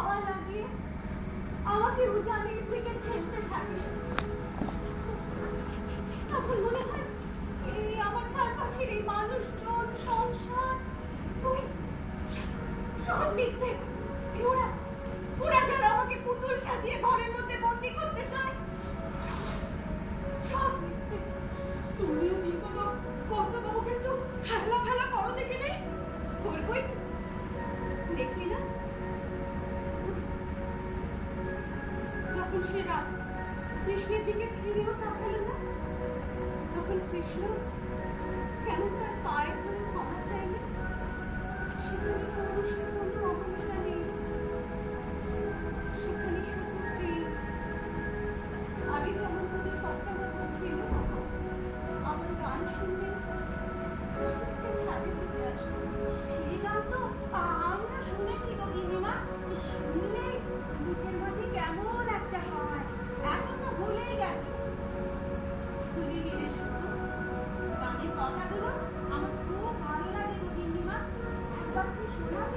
হাওয়া লাগিয়ে আমাকে উজানের দিকে ঠেলতে থাকে। তখন মনে হয় এই আমার চারপাশের এই মানুষজন, সংসার, তুই সব মিথ্যে। ওরা যারা আমাকে পুতুল সাজিয়ে ঘরের মধ্যে বন্দি করতে চায় সব মিথ্যে। তুমিও কি কোনো কর্তাবাবুকে একটু ফেলা ফেলা করো দেখে নেই? করবই, দেখলি না যখন সে রাত কৃষ্ণের দিকে ফিরেও তাকালো না, তখন কৃষ্ণ কেন তার পায়ে ধরে ক্ষমা চাইলে? সেখানে মানুষের কোনো অবহেলা নেই, সেখানে শুধু প্রেম। আগে যেমন তোদের কর্তাবাবু ছিল, আমার গান শুনলে ছাদে চলে আসতো। সেই গান তো আমরা শুনেছি গো গিন্নিমা, শুনলে মুখের মাঝে কেমন একটা হয়। এখন তো ভুলেই গেছে। শুনি দিলে শুধু গানের কথাগুলো আমার খুব ভালো লাগে গো গিন্নিমা, একবার কি শোনাবে?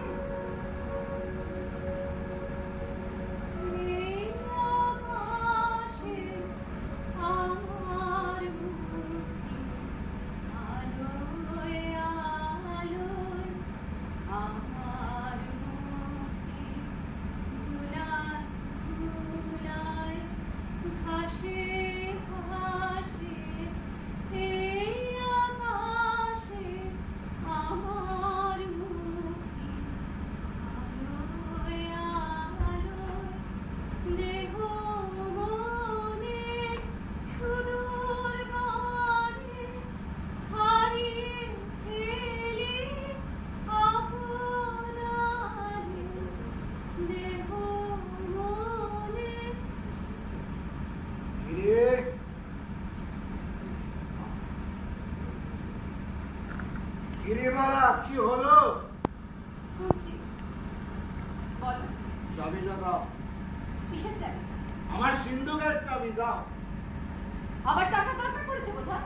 কি হলো? চাবিটা দাও। কিসের চাবি? আমার সিন্ধুকের চাবি দাও। আবার টাকা দরকার পড়েছে বোধহয়।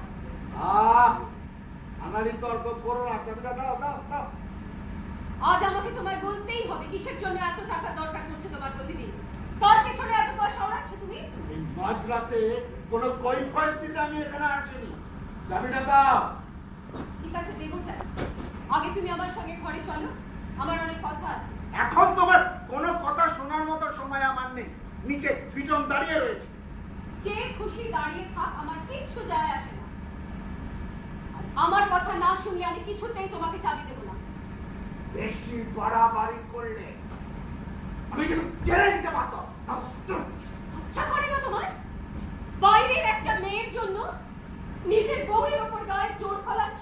আনারি তর্ক করো না, চাবিটা দাও দাও দাও। আজ আমাকে তোমায় বলতেই হবে কিসের জন্য এত টাকা দরকার পড়ছে তোমার প্রতিদিন। কার পেছনে এত পয়সা ওড়াচ্ছ তুমি? এই মাঝরাতে কোনো কৈফিয়ত দিতে আমি এখানে আসিনি। চাবিটা দাও। ঠিক আছে, দেবো চাই। আগে তুমি আমার সঙ্গে ঘরে চলো, আমার অনেক কথা আছে। এখন তোমার কোনো কথা শোনার মতো সময় আমার নেই। নিচে ফিটন দাঁড়িয়ে রয়েছে। যে খুশি দাঁড়িয়ে থাক, আমার কিচ্ছু যায় আসে না। আমার কথা না শুনলে আমি কিছুতেই তোমাকে চাবি দেবো না। বেশি বাড়াবাড়ি করলে আমি কিন্তু কেড়ে নিতে পারতাম। আচ্ছা করে না তোমার? বাইরের একটা মেয়ের জন্য নিজের বউয়ের ওপর গায়ে জোর ফলাচ্ছ।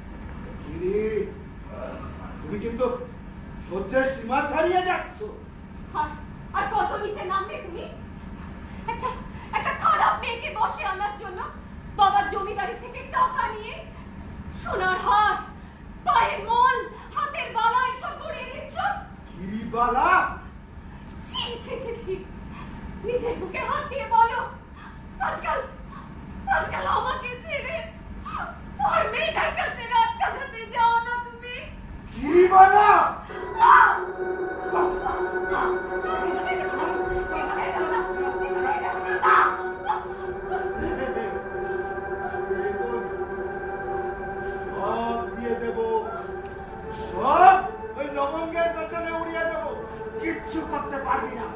তুমি কিন্তু সহ্যের সীমা ছাড়িয়ে যাচ্ছ। আর কত নিচে নামবে তুমি? একটা খারাপ মেয়েকে বসে আনার জন্য বাবার জমিদারি থেকে টাকা নিয়ে সোনার হার, পায়ের মল, হাতের বালা এসব পরিয়ে দিচ্ছ। কি বালা? ছি ছি ছি ছি। নিজের বুকে হাত দিয়ে বলো, আজকাল আমাকে ছেড়ে ওই মেয়েটার কাছে রাত কাটাতে যাও না তুমি। কি বালা? সব দিয়ে দেব, সব ওই লবঙ্গের পেছনে উড়িয়ে দেব, কিচ্ছু করতে পারবি না।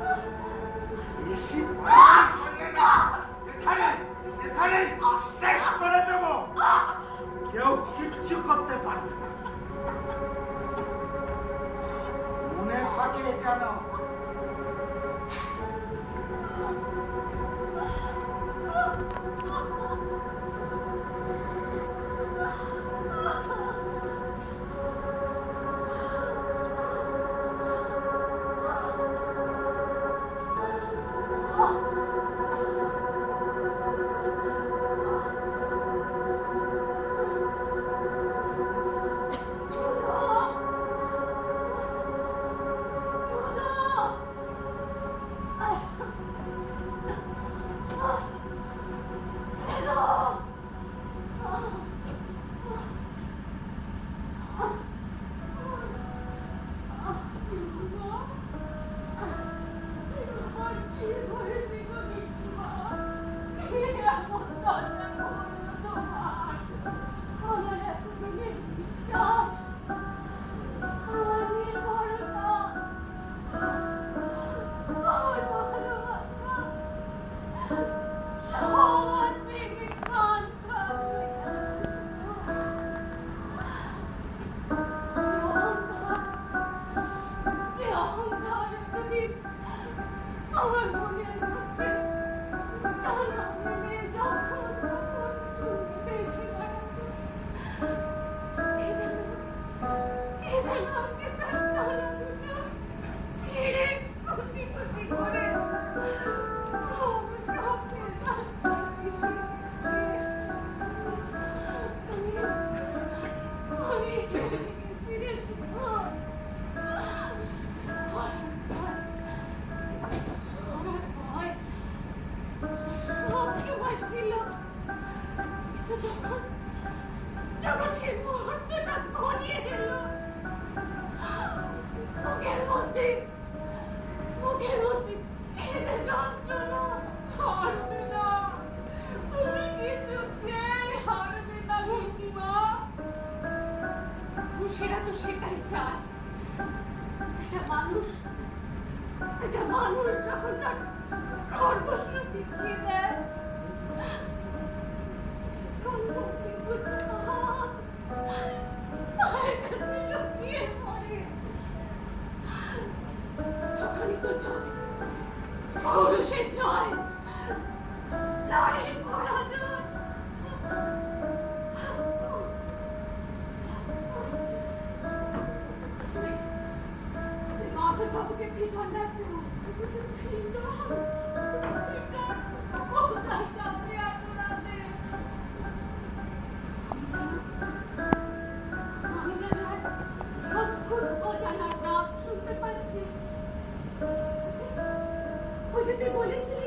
এখানে শেষ করে দেব, কেউ কিচ্ছু করতে পারবে না। মনে থাকে যেন। দিন আমার মনের মধ্যে টানা মেলে যখন তখন ঘুমিতে এসে দাঁড়াতো। এ যেন আজকে তার টানা দুটো ছিঁড়ে কুচি কুচি করে যখন সে মুহূর্তটা ঘনিয়ে এলো, মুখের মধ্যে কি যে যন্ত্রণা। হারবে না, তুমি কিছুতেই হারবে না লক্ষ্মীমা। পুরুষেরা তো সেটাই চায়। একটা মানুষ যখন তার খরগোশটি দিয়ে দেয়, পায়ের কাছে লুটিয়ে পড়ে, তখনই তো জয়, পুরুষের জয়, নারীর পরাজয়। মাধব বাবুকে ফিটন ডাকবো। আমি যেন এক অদ্ভুত অজানা ডাক শুনতে পাচ্ছি। ওই যে তুই বলেছিলি